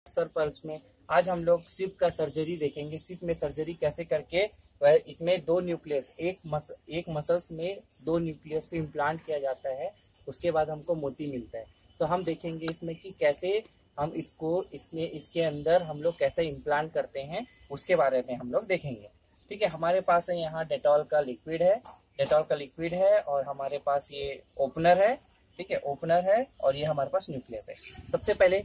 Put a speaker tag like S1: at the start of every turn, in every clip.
S1: स्तर पर में आज हम लोग सिप का सर्जरी देखेंगे। सिप में सर्जरी कैसे करके वह इसमें दो न्यूक्लियस एक मसल्स में दो न्यूक्लियस को इम्प्लांट किया जाता है, उसके बाद हमको मोती मिलता है। तो हम देखेंगे इसमें कि कैसे हम इसके अंदर हम लोग कैसे इम्प्लांट करते हैं, उसके बारे में हम लोग देखेंगे। ठीक है, हमारे पास है यहाँ डेटॉल का लिक्विड है और हमारे पास ये ओपनर है। ठीक है, ओपनर है और ये हमारे पास न्यूक्लियस है। सबसे पहले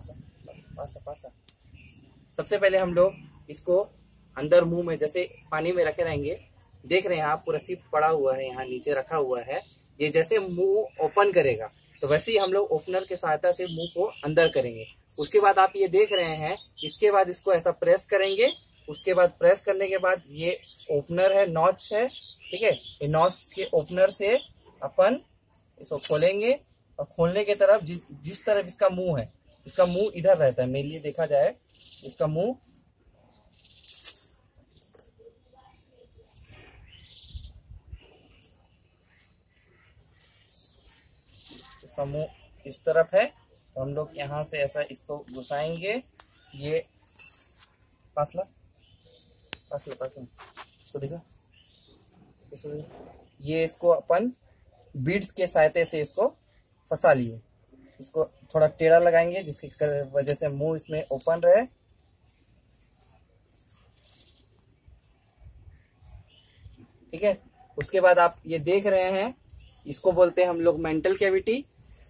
S1: सबसे पहले हम लोग इसको अंदर मुंह में जैसे पानी में रखे रहेंगे। देख रहे हैं आप, पूरा सिप पड़ा हुआ है, यहाँ नीचे रखा हुआ है। ये जैसे मुंह ओपन करेगा तो वैसे ही हम लोग ओपनर के सहायता से मुंह को अंदर करेंगे। उसके बाद आप ये देख रहे हैं, इसके बाद इसको ऐसा प्रेस करेंगे। उसके बाद प्रेस करने के बाद ये ओपनर है, नॉच है। ठीक है, ये नॉच के ओपनर से अपन इसको खोलेंगे और खोलने के तरफ जिस तरफ इसका मुंह है, इसका मुंह इधर रहता है। मेरे लिए देखा जाए, इसका मुंह इस तरफ है। तो हम लोग यहाँ से ऐसा इसको घुसाएंगे। ये पासला इसको देखा, ये इसको अपन बीड्स के सहायता से इसको फंसा लिए। इसको थोड़ा टेढ़ा लगाएंगे जिसकी वजह से मुंह इसमें ओपन रहे। ठीक है, उसके बाद आप ये देख रहे हैं, इसको बोलते हैं हम लोग मेंटल कैविटी।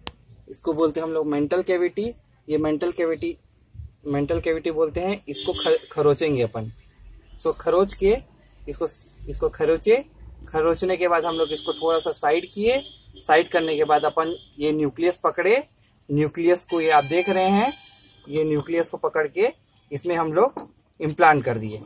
S1: ये मेंटल कैविटी बोलते हैं। इसको खरोचेंगे अपन। इसको खरोच के इसको खरोचने के बाद हम लोग इसको थोड़ा सा साइड करने के बाद अपन ये न्यूक्लियस पकड़े। न्यूक्लियस को ये आप देख रहे हैं, ये न्यूक्लियस को पकड़ के इसमें हम लोग इम्प्लांट कर दिए।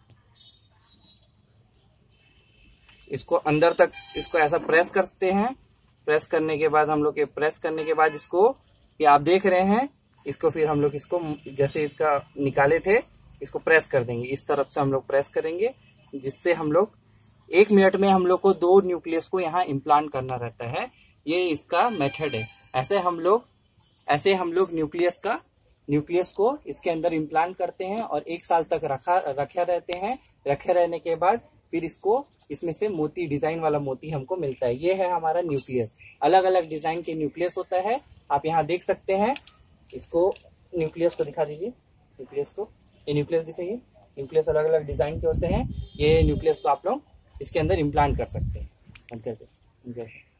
S1: इसको अंदर तक इसको ऐसा प्रेस करते हैं। प्रेस करने के बाद इसको ये आप देख रहे हैं, इसको फिर हम लोग इसको जैसे इसका निकाले थे, इसको प्रेस कर देंगे। इस तरफ से हम लोग प्रेस करेंगे, जिससे हम लोग 1 मिनट में हम लोग को 2 न्यूक्लियस को यहाँ इम्प्लांट करना रहता है। ये इसका मेथड है। ऐसे हम लोग न्यूक्लियस को इसके अंदर इम्प्लांट करते हैं और 1 साल तक रखे रहते हैं। रखे रहने के बाद फिर इसमें से मोती, डिजाइन वाला मोती हमको मिलता है। ये है हमारा न्यूक्लियस। अलग अलग डिजाइन के न्यूक्लियस होता है, आप यहाँ देख सकते हैं। इसको न्यूक्लियस को दिखा दीजिए, ये न्यूक्लियस दिखाइए। न्यूक्लियस अलग अलग डिजाइन के होते हैं। ये न्यूक्लियस को आप लोग इसके अंदर इम्प्लांट कर सकते हैं।